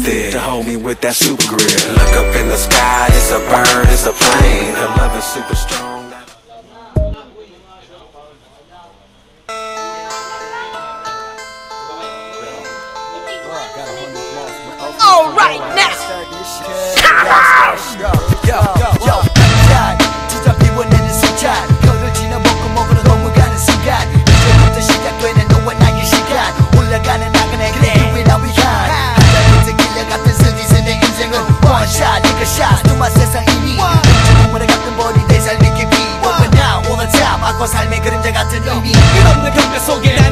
thick to hold me with that super grip. Look up in the sky, it's a bird, it's a plane. Her love is super strong. All right now. 진짜 비워내는 순간 혀를 지나먹고 먹으러 넘어가는 순간 이제부터 시작되는 너와 나의 시간 올라가는 나그네 그래 나 위한 한달부터 길려 같은 슬기스 내 인생은 원샷 네가 샷 누마 세상이니 주문에 같은 버리 내 삶의 깊이 너와 나 all the time 악과 삶의 그림자 같은 의미 끝없는 경계 속에